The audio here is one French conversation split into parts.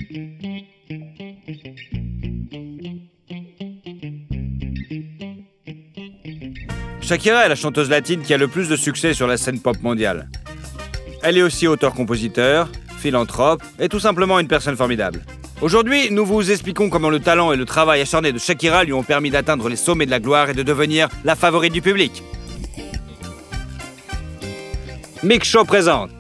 Shakira est la chanteuse latine qui a le plus de succès sur la scène pop mondiale. Elle est aussi auteur-compositeur, philanthrope et tout simplement une personne formidable. Aujourd'hui, nous vous expliquons comment le talent et le travail acharné de Shakira lui ont permis d'atteindre les sommets de la gloire et de devenir la favorite du public. Mix Show présente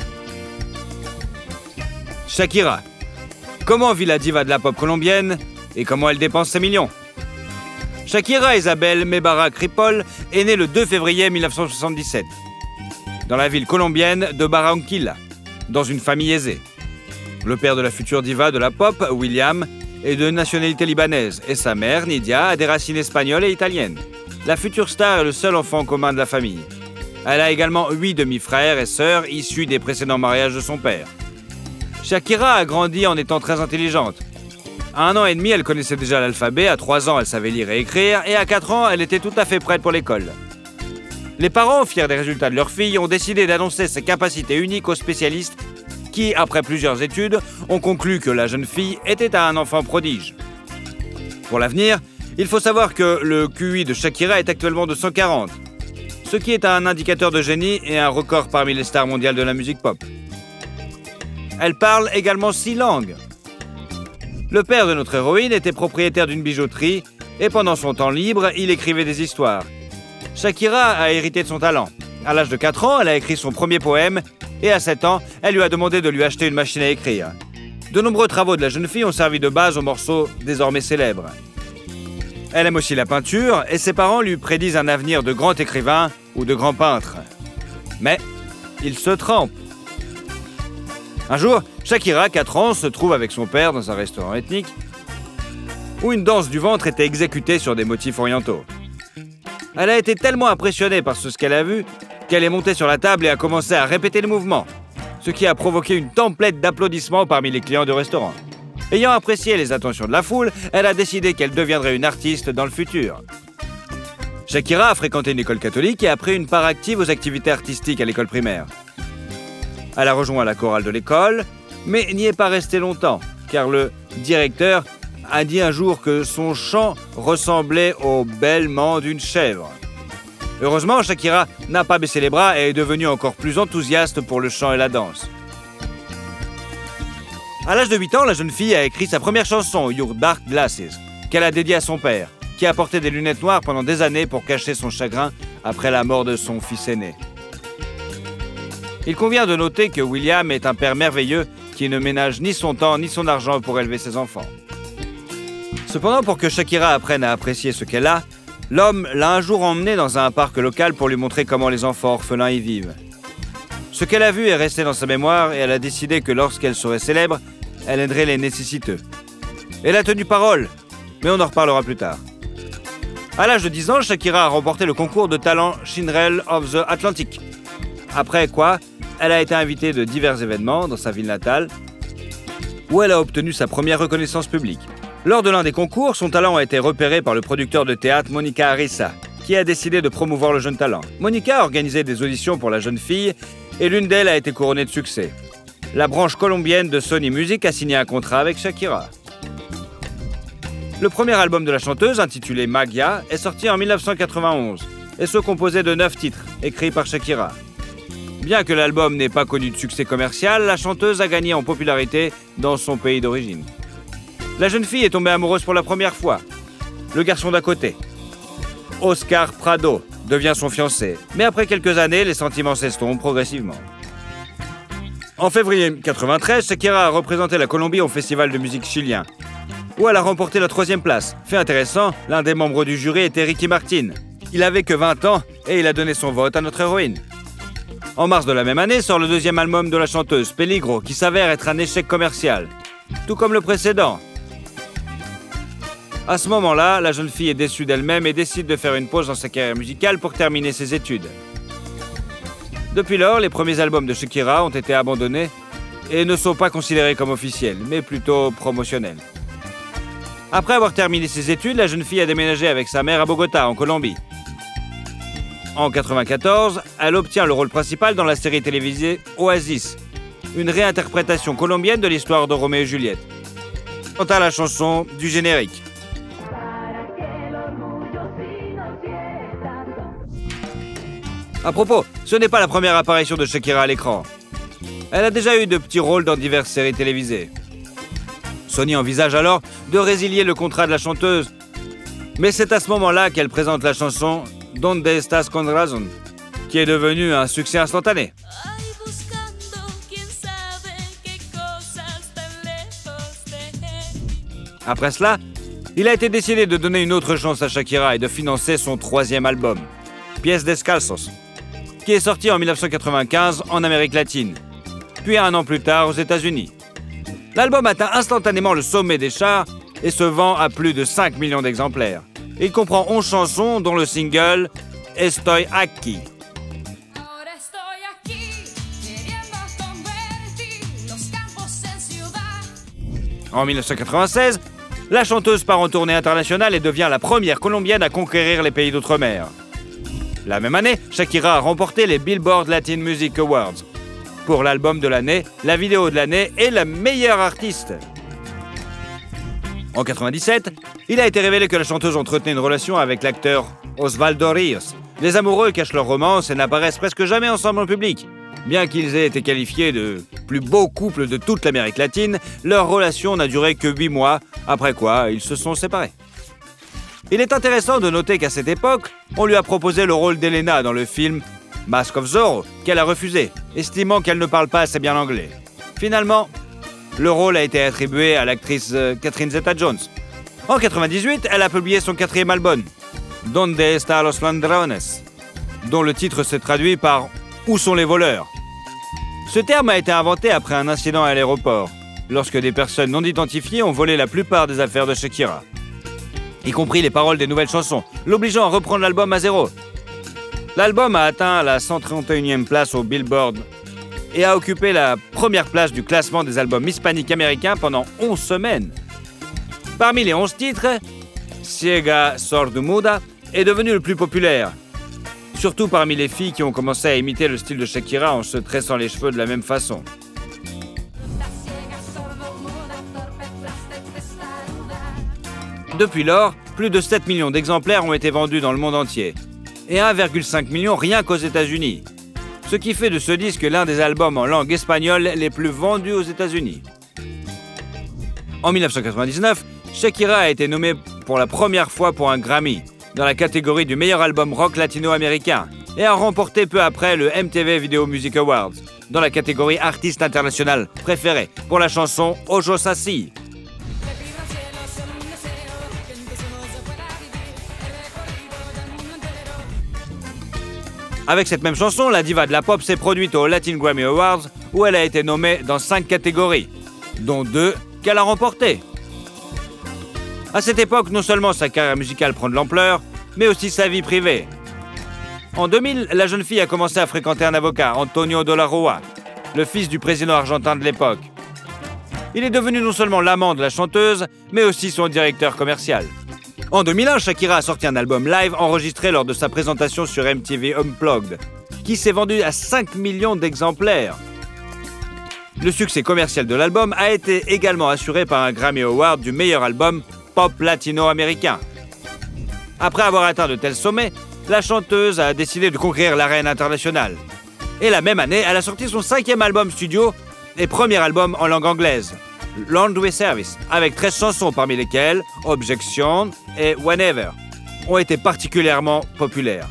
Shakira. Comment vit la diva de la pop colombienne et comment elle dépense ses millions? Shakira Isabel Mebarak Ripoll est née le 2 février 1977 dans la ville colombienne de Barranquilla, dans une famille aisée. Le père de la future diva de la pop, William, est de nationalité libanaise et sa mère, Nidia, a des racines espagnoles et italiennes. La future star est le seul enfant commun de la famille. Elle a également 8 demi-frères et sœurs issus des précédents mariages de son père. Shakira a grandi en étant très intelligente. À 1 an et demi, elle connaissait déjà l'alphabet, à 3 ans, elle savait lire et écrire, et à 4 ans, elle était tout à fait prête pour l'école. Les parents, fiers des résultats de leur fille, ont décidé d'annoncer ses capacités uniques aux spécialistes qui, après plusieurs études, ont conclu que la jeune fille était un enfant prodige. Pour l'avenir, il faut savoir que le QI de Shakira est actuellement de 140, ce qui est un indicateur de génie et un record parmi les stars mondiales de la musique pop. Elle parle également 6 langues. Le père de notre héroïne était propriétaire d'une bijouterie et pendant son temps libre, il écrivait des histoires. Shakira a hérité de son talent. À l'âge de 4 ans, elle a écrit son premier poème et à 7 ans, elle lui a demandé de lui acheter une machine à écrire. De nombreux travaux de la jeune fille ont servi de base aux morceaux désormais célèbres. Elle aime aussi la peinture et ses parents lui prédisent un avenir de grand écrivain ou de grand peintre. Mais il se trompe. Un jour, Shakira, 4 ans, se trouve avec son père dans un restaurant ethnique où une danse du ventre était exécutée sur des motifs orientaux. Elle a été tellement impressionnée par ce qu'elle a vu qu'elle est montée sur la table et a commencé à répéter le mouvement, ce qui a provoqué une tempête d'applaudissements parmi les clients du restaurant. Ayant apprécié les attentions de la foule, elle a décidé qu'elle deviendrait une artiste dans le futur. Shakira a fréquenté une école catholique et a pris une part active aux activités artistiques à l'école primaire. Elle a rejoint la chorale de l'école, mais n'y est pas restée longtemps, car le directeur a dit un jour que son chant ressemblait au bêlement d'une chèvre. Heureusement, Shakira n'a pas baissé les bras et est devenue encore plus enthousiaste pour le chant et la danse. À l'âge de 8 ans, la jeune fille a écrit sa première chanson, Your Dark Glasses, qu'elle a dédiée à son père, qui a porté des lunettes noires pendant des années pour cacher son chagrin après la mort de son fils aîné. Il convient de noter que William est un père merveilleux qui ne ménage ni son temps ni son argent pour élever ses enfants. Cependant, pour que Shakira apprenne à apprécier ce qu'elle a, l'homme l'a un jour emmenée dans un parc local pour lui montrer comment les enfants orphelins y vivent. Ce qu'elle a vu est resté dans sa mémoire et elle a décidé que lorsqu'elle serait célèbre, elle aiderait les nécessiteux. Elle a tenu parole, mais on en reparlera plus tard. À l'âge de 10 ans, Shakira a remporté le concours de talent Cinderella of the Atlantic. Après quoi, elle a été invitée de divers événements dans sa ville natale, où elle a obtenu sa première reconnaissance publique. Lors de l'un des concours, son talent a été repéré par le producteur de théâtre Monica Arisa, qui a décidé de promouvoir le jeune talent. Monica a organisé des auditions pour la jeune fille, et l'une d'elles a été couronnée de succès. La branche colombienne de Sony Music a signé un contrat avec Shakira. Le premier album de la chanteuse, intitulé Magia, est sorti en 1991 et se composait de 9 titres, écrits par Shakira. Bien que l'album n'ait pas connu de succès commercial, la chanteuse a gagné en popularité dans son pays d'origine. La jeune fille est tombée amoureuse pour la première fois. Le garçon d'à côté, Oscar Prado, devient son fiancé. Mais après quelques années, les sentiments s'estompent progressivement. En février 1993, Shakira a représenté la Colombie au festival de musique chilien, où elle a remporté la 3e place. Fait intéressant, l'un des membres du jury était Ricky Martin. Il avait que 20 ans et il a donné son vote à notre héroïne. En mars de la même année sort le 2e album de la chanteuse, Peligro, qui s'avère être un échec commercial, tout comme le précédent. À ce moment-là, la jeune fille est déçue d'elle-même et décide de faire une pause dans sa carrière musicale pour terminer ses études. Depuis lors, les premiers albums de Shakira ont été abandonnés et ne sont pas considérés comme officiels, mais plutôt promotionnels. Après avoir terminé ses études, la jeune fille a déménagé avec sa mère à Bogota, en Colombie. En 1994, elle obtient le rôle principal dans la série télévisée Oasis, une réinterprétation colombienne de l'histoire de Roméo et Juliette. à la chanson du générique. À propos, ce n'est pas la première apparition de Shakira à l'écran. Elle a déjà eu de petits rôles dans diverses séries télévisées. Sony envisage alors de résilier le contrat de la chanteuse. Mais c'est à ce moment-là qu'elle présente la chanson « Donde estás con razón », qui est devenue un succès instantané. Après cela, il a été décidé de donner une autre chance à Shakira et de financer son troisième album, Pies Descalzos, qui est sorti en 1995 en Amérique latine, puis un an plus tard aux États-Unis. L'album atteint instantanément le sommet des charts et se vend à plus de 5 millions d'exemplaires. Il comprend 11 chansons, dont le single « Estoy aquí ». En 1996, la chanteuse part en tournée internationale et devient la première colombienne à conquérir les pays d'outre-mer. La même année, Shakira a remporté les Billboard Latin Music Awards pour l'album de l'année, la vidéo de l'année et la meilleure artiste. En 1997, il a été révélé que la chanteuse entretenait une relation avec l'acteur Osvaldo Ríos. Les amoureux cachent leur romance et n'apparaissent presque jamais ensemble en public. Bien qu'ils aient été qualifiés de plus beau couple de toute l'Amérique latine, leur relation n'a duré que 8 mois, après quoi ils se sont séparés. Il est intéressant de noter qu'à cette époque, on lui a proposé le rôle d'Elena dans le film Mask of Zorro, qu'elle a refusé, estimant qu'elle ne parle pas assez bien l'anglais. Finalement, le rôle a été attribué à l'actrice Catherine Zeta-Jones. En 1998, elle a publié son 4e album, Donde están los ladrones, dont le titre se traduit par « Où sont les voleurs ?». Ce terme a été inventé après un incident à l'aéroport, lorsque des personnes non identifiées ont volé la plupart des affaires de Shakira, y compris les paroles des nouvelles chansons, l'obligeant à reprendre l'album à zéro. L'album a atteint la 131e place au Billboard et a occupé la première place du classement des albums hispaniques américains pendant 11 semaines. Parmi les 11 titres, Ciega Sordomuda est devenu le plus populaire, surtout parmi les filles qui ont commencé à imiter le style de Shakira en se tressant les cheveux de la même façon. Depuis lors, plus de 7 millions d'exemplaires ont été vendus dans le monde entier, et 1,5 million rien qu'aux États-Unis, ce qui fait de ce disque l'un des albums en langue espagnole les plus vendus aux États-Unis. En 1999, Shakira a été nommée pour la première fois pour un Grammy, dans la catégorie du meilleur album rock latino-américain, et a remporté peu après le MTV Video Music Awards, dans la catégorie artiste international préféré, pour la chanson Ojos Así. Avec cette même chanson, la diva de la pop s'est produite aux Latin Grammy Awards, où elle a été nommée dans 5 catégories, dont 2 qu'elle a remportées. À cette époque, non seulement sa carrière musicale prend de l'ampleur, mais aussi sa vie privée. En 2000, la jeune fille a commencé à fréquenter un avocat, Antonio de la Rúa, le fils du président argentin de l'époque. Il est devenu non seulement l'amant de la chanteuse, mais aussi son directeur commercial. En 2001, Shakira a sorti un album live enregistré lors de sa présentation sur MTV Unplugged, qui s'est vendu à 5 millions d'exemplaires. Le succès commercial de l'album a été également assuré par un Grammy Award du meilleur album pop latino-américain. Après avoir atteint de tels sommets, la chanteuse a décidé de conquérir l'arène internationale. Et la même année, elle a sorti son 5e album studio et premier album en langue anglaise, Laundry Service, avec 13 chansons parmi lesquelles Objection et Whenever ont été particulièrement populaires.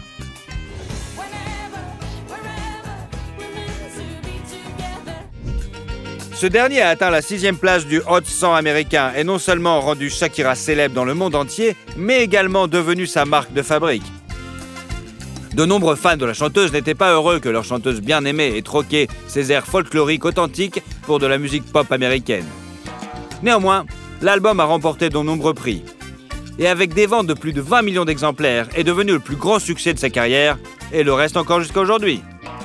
Ce dernier a atteint la 6e place du Hot 100 américain et non seulement rendu Shakira célèbre dans le monde entier, mais également devenu sa marque de fabrique. De nombreux fans de la chanteuse n'étaient pas heureux que leur chanteuse bien-aimée ait troqué ses airs folkloriques authentiques pour de la musique pop américaine. Néanmoins, l'album a remporté de nombreux prix et avec des ventes de plus de 20 millions d'exemplaires est devenu le plus grand succès de sa carrière et le reste encore jusqu'à aujourd'hui.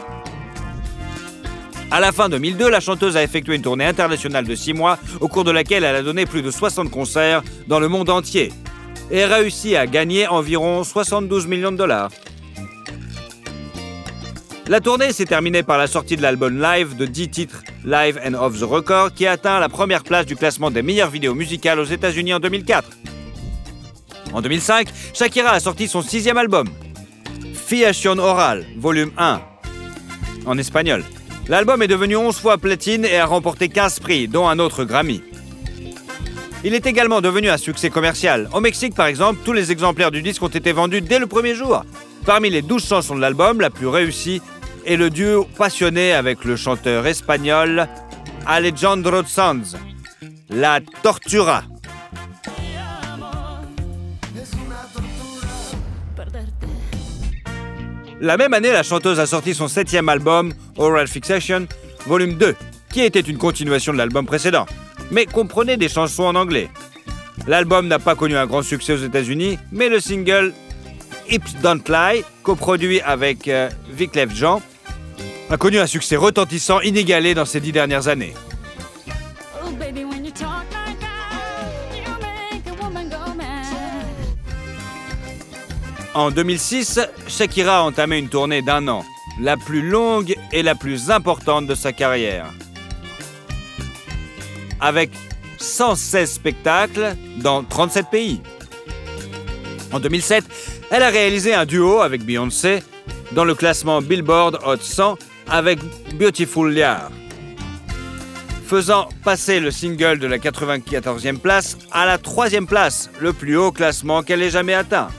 À la fin 2002, la chanteuse a effectué une tournée internationale de 6 mois au cours de laquelle elle a donné plus de 60 concerts dans le monde entier et réussi à gagner environ 72 millions de dollars. La tournée s'est terminée par la sortie de l'album live de 10 titres Live and Off the Record qui a atteint la première place du classement des meilleures vidéos musicales aux États-Unis en 2004. En 2005, Shakira a sorti son 6e album, Fiación Oral, volume 1, en espagnol. L'album est devenu 11 fois platine et a remporté 15 prix, dont un autre Grammy. Il est également devenu un succès commercial. Au Mexique, par exemple, tous les exemplaires du disque ont été vendus dès le premier jour. Parmi les 12 chansons de l'album, la plus réussie est le duo passionné avec le chanteur espagnol Alejandro Sanz, La Tortura. La même année, la chanteuse a sorti son 7e album, Oral Fixation, volume 2, qui était une continuation de l'album précédent, mais comprenait des chansons en anglais. L'album n'a pas connu un grand succès aux États-Unis, mais le single Hips Don't Lie, coproduit avec Wyclef Jean, a connu un succès retentissant inégalé dans ces 10 dernières années. En 2006, Shakira a entamé une tournée d'1 an, la plus longue et la plus importante de sa carrière. Avec 116 spectacles dans 37 pays. En 2007, elle a réalisé un duo avec Beyoncé dans le classement Billboard Hot 100 avec Beautiful Liar, faisant passer le single de la 94e place à la 3e place, le plus haut classement qu'elle ait jamais atteint.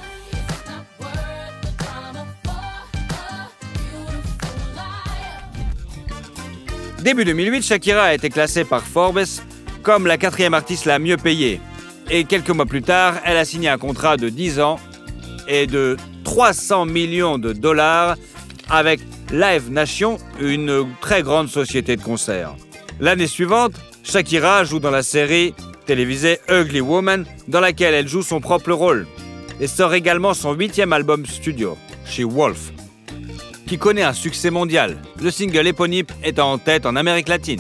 Début 2008, Shakira a été classée par Forbes comme la 4e artiste la mieux payée. Et quelques mois plus tard, elle a signé un contrat de 10 ans et de 300 millions de dollars avec Live Nation, une très grande société de concerts. L'année suivante, Shakira joue dans la série télévisée Ugly Woman, dans laquelle elle joue son propre rôle, et sort également son 8e album studio, She Wolf, qui connaît un succès mondial, le single éponyme étant en tête en Amérique latine.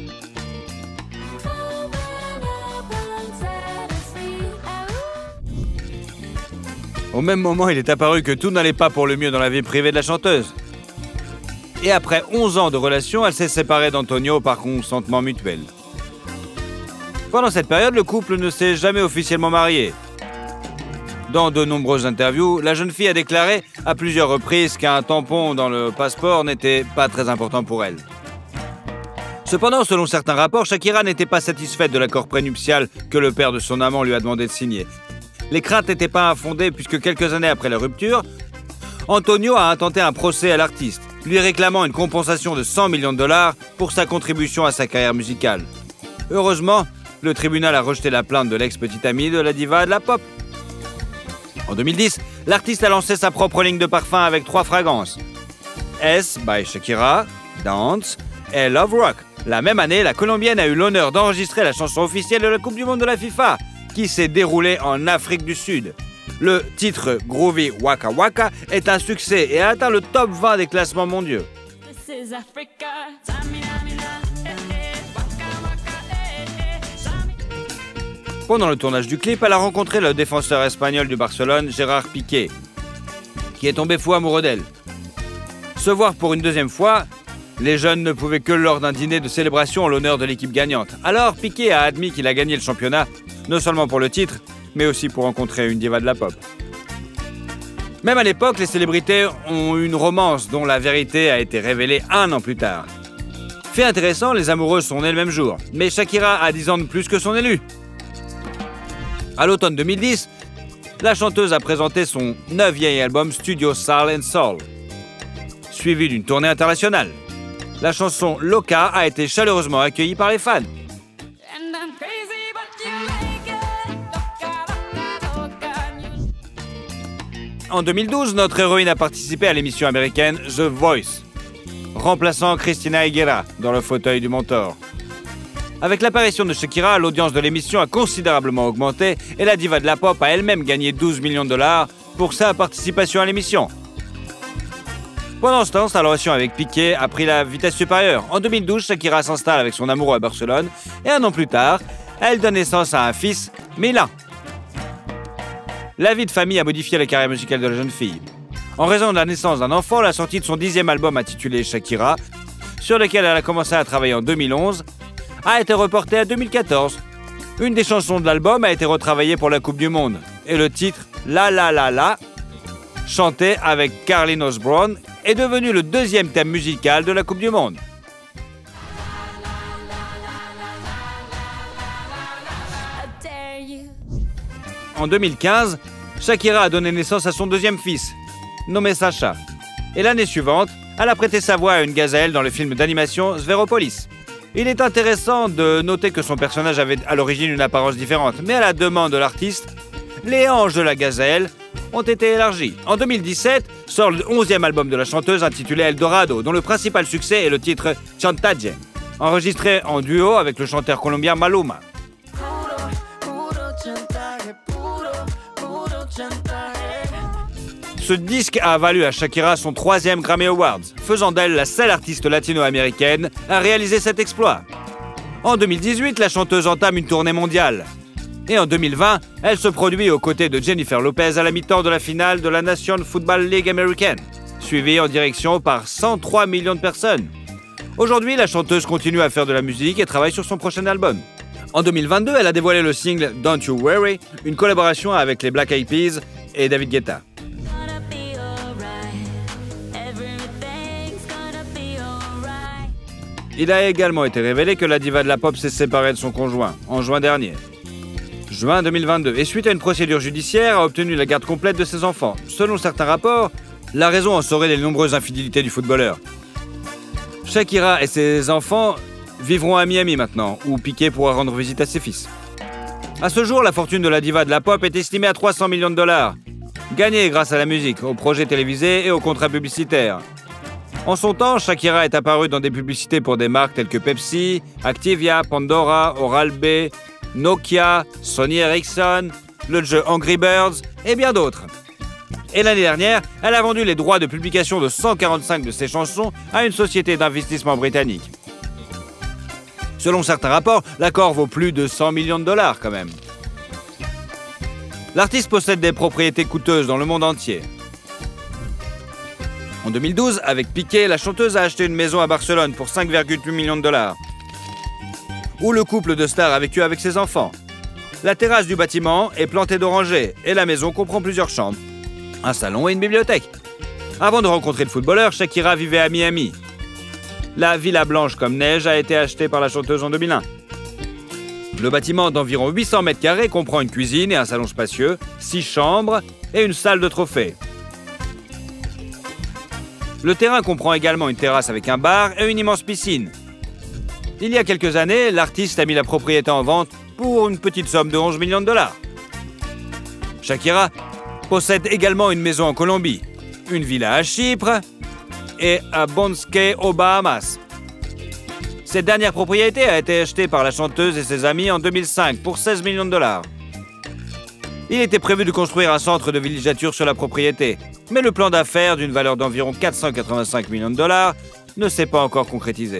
Au même moment, il est apparu que tout n'allait pas pour le mieux dans la vie privée de la chanteuse. Et après 11 ans de relation, elle s'est séparée d'Antonio par consentement mutuel. Pendant cette période, le couple ne s'est jamais officiellement marié. Dans de nombreuses interviews, la jeune fille a déclaré à plusieurs reprises qu'un tampon dans le passeport n'était pas très important pour elle. Cependant, selon certains rapports, Shakira n'était pas satisfaite de l'accord prénuptial que le père de son amant lui a demandé de signer. Les craintes n'étaient pas infondées puisque quelques années après la rupture, Antonio a intenté un procès à l'artiste, lui réclamant une compensation de 100 millions de dollars pour sa contribution à sa carrière musicale. Heureusement, le tribunal a rejeté la plainte de l'ex-petite amie de la diva de la pop. En 2010, l'artiste a lancé sa propre ligne de parfum avec 3 fragrances. S by Shakira, Dance et Love Rock. La même année, la Colombienne a eu l'honneur d'enregistrer la chanson officielle de la Coupe du Monde de la FIFA, qui s'est déroulée en Afrique du Sud. Le titre Groovy Waka Waka est un succès et a atteint le top 20 des classements mondiaux. Pendant le tournage du clip, elle a rencontré le défenseur espagnol du Barcelone, Gérard Piqué, qui est tombé fou amoureux d'elle. Se voir pour une 2e fois, les jeunes ne pouvaient que lors d'un dîner de célébration en l'honneur de l'équipe gagnante. Alors Piqué a admis qu'il a gagné le championnat, non seulement pour le titre, mais aussi pour rencontrer une diva de la pop. Même à l'époque, les célébrités ont eu une romance dont la vérité a été révélée 1 an plus tard. Fait intéressant, les amoureux sont nés le même jour, mais Shakira a 10 ans de plus que son élu. À l'automne 2010, la chanteuse a présenté son 9e album Studio Soul & Soul, suivi d'une tournée internationale. La chanson Loca a été chaleureusement accueillie par les fans. En 2012, notre héroïne a participé à l'émission américaine The Voice, remplaçant Christina Aguilera dans le fauteuil du mentor. Avec l'apparition de Shakira, l'audience de l'émission a considérablement augmenté et la diva de la pop a elle-même gagné 12 millions de dollars pour sa participation à l'émission. Pendant ce temps, sa relation avec Piqué a pris la vitesse supérieure. En 2012, Shakira s'installe avec son amoureux à Barcelone et 1 an plus tard, elle donne naissance à un fils, Milan. La vie de famille a modifié la carrière musicale de la jeune fille. En raison de la naissance d'un enfant, la sortie de son 10e album intitulé Shakira, sur lequel elle a commencé à travailler en 2011, a été reportée à 2014. Une des chansons de l'album a été retravaillée pour la Coupe du Monde. Et le titre La La La La, chanté avec Carlinhos Brown, est devenu le deuxième thème musical de la Coupe du Monde. En 2015, Shakira a donné naissance à son deuxième fils, nommé Sacha. Et l'année suivante, elle a prêté sa voix à une gazelle dans le film d'animation Zveropolis. Il est intéressant de noter que son personnage avait à l'origine une apparence différente, mais à la demande de l'artiste, les hanches de la gazelle ont été élargies. En 2017, sort le 11e album de la chanteuse intitulé Eldorado, dont le principal succès est le titre Chantaje, enregistré en duo avec le chanteur colombien Maluma. Ce disque a valu à Shakira son 3e Grammy Awards, faisant d'elle la seule artiste latino-américaine à réaliser cet exploit. En 2018, la chanteuse entame une tournée mondiale. Et en 2020, elle se produit aux côtés de Jennifer Lopez à la mi-temps de la finale de la National Football League américaine, suivie en direction par 103 millions de personnes. Aujourd'hui, la chanteuse continue à faire de la musique et travaille sur son prochain album. En 2022, elle a dévoilé le single Don't You Worry, une collaboration avec les Black Eyed Peas et David Guetta. Il a également été révélé que la diva de la pop s'est séparée de son conjoint en juin dernier. Juin 2022, et suite à une procédure judiciaire, a obtenu la garde complète de ses enfants. Selon certains rapports, la raison en serait les nombreuses infidélités du footballeur. Shakira et ses enfants vivront à Miami maintenant, où Piqué pourra rendre visite à ses fils. À ce jour, la fortune de la diva de la pop est estimée à 300 millions de dollars, gagnée grâce à la musique, aux projets télévisés et aux contrats publicitaires. En son temps, Shakira est apparue dans des publicités pour des marques telles que Pepsi, Activia, Pandora, Oral-B, Nokia, Sony Ericsson, le jeu Angry Birds et bien d'autres. Et l'année dernière, elle a vendu les droits de publication de 145 de ses chansons à une société d'investissement britannique. Selon certains rapports, l'accord vaut plus de 100 millions de dollars quand même. L'artiste possède des propriétés coûteuses dans le monde entier. En 2012, avec Piqué, la chanteuse a acheté une maison à Barcelone pour 5,8 millions de dollars, où le couple de stars a vécu avec ses enfants. La terrasse du bâtiment est plantée d'orangers et la maison comprend plusieurs chambres, un salon et une bibliothèque. Avant de rencontrer le footballeur, Shakira vivait à Miami. La villa blanche comme neige a été achetée par la chanteuse en 2001. Le bâtiment d'environ 800 mètres carrés comprend une cuisine et un salon spacieux, 6 chambres et une salle de trophées. Le terrain comprend également une terrasse avec un bar et une immense piscine. Il y a quelques années, l'artiste a mis la propriété en vente pour une petite somme de 11 millions de dollars. Shakira possède également une maison en Colombie, une villa à Chypre et à Bonske aux Bahamas. Cette dernière propriété a été achetée par la chanteuse et ses amis en 2005 pour 16 millions de dollars. Il était prévu de construire un centre de villégiature sur la propriété, mais le plan d'affaires d'une valeur d'environ 485 millions de dollars ne s'est pas encore concrétisé.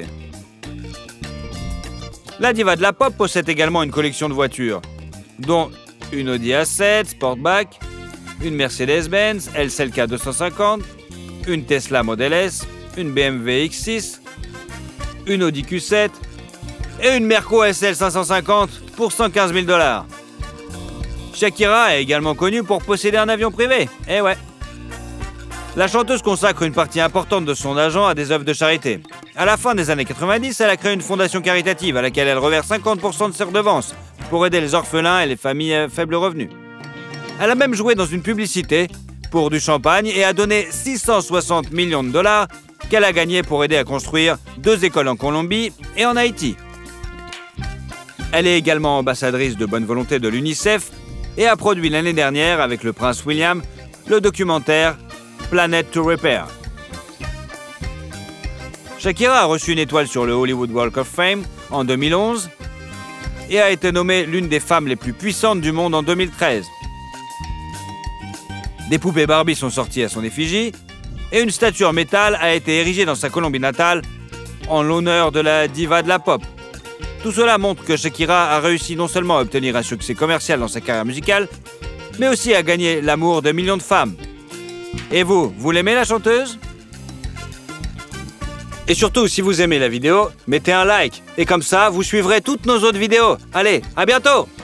La diva de la pop possède également une collection de voitures, dont une Audi A7 Sportback, une Mercedes-Benz SLK 250, une Tesla Model S, une BMW X6, une Audi Q7 et une Merco SL 550 pour 115 000 dollars. Shakira est également connue pour posséder un avion privé. Eh ouais. La chanteuse consacre une partie importante de son argent à des œuvres de charité. À la fin des années 90, elle a créé une fondation caritative à laquelle elle reverse 50% de ses redevances pour aider les orphelins et les familles à faible revenu. Elle a même joué dans une publicité pour du champagne et a donné 660 millions de dollars qu'elle a gagné pour aider à construire 2 écoles en Colombie et en Haïti. Elle est également ambassadrice de bonne volonté de l'UNICEF et a produit l'année dernière avec le prince William le documentaire Planet to Repair. Shakira a reçu une étoile sur le Hollywood Walk of Fame en 2011 et a été nommée l'une des femmes les plus puissantes du monde en 2013. Des poupées Barbie sont sorties à son effigie et une statue en métal a été érigée dans sa Colombie natale en l'honneur de la diva de la pop. Tout cela montre que Shakira a réussi non seulement à obtenir un succès commercial dans sa carrière musicale, mais aussi à gagner l'amour de millions de femmes. Et vous l'aimez la chanteuse? Et surtout, si vous aimez la vidéo, mettez un like. Et comme ça, vous suivrez toutes nos autres vidéos. Allez, à bientôt!